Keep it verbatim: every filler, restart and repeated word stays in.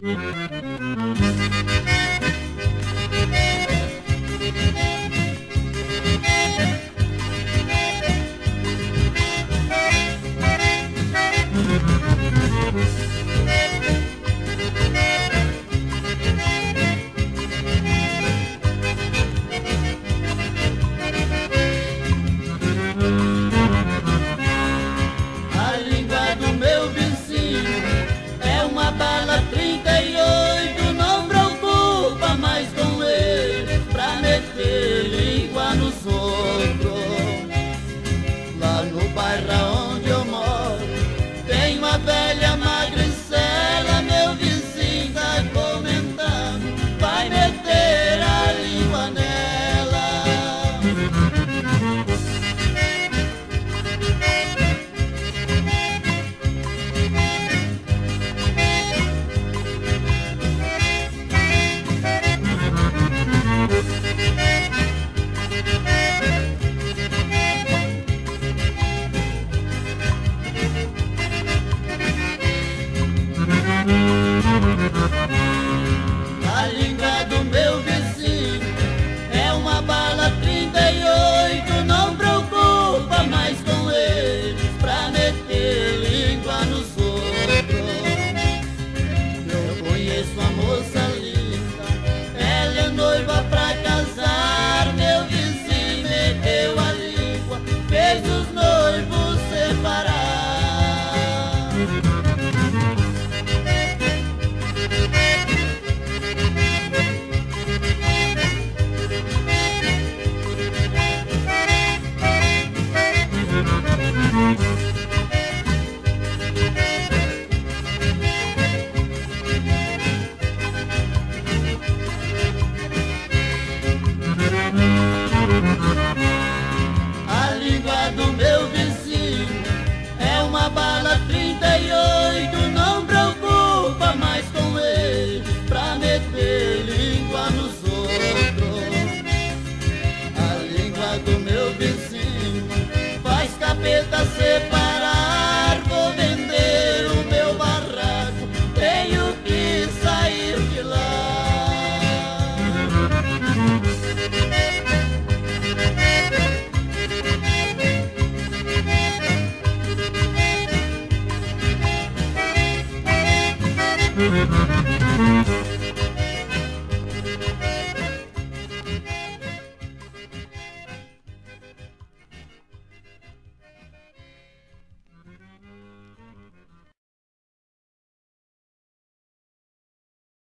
A língua do meu vizinho é uma bala trinta e oito. Não preocupa mais com ele pra meter língua nos outros. Lá no bairro onde eu moro tem uma velha magricela. Meu vizinho tá comentando, vai meter a língua nela. A língua do meu vizinho é uma bala trinta e oito. Não preocupa mais com eles pra meter língua nos outros. Eu conheço uma moça linda, ela é noiva pra casar. Meu vizinho meteu a língua, fez os noivos separar. A língua do meu vizinho é uma bala trinta e oito. Não preocupa mais com ele pra meter língua nos outros. A língua do meu vizinho faz capeta separar. Vou vender o meu barraco, tenho que sair de lá. Música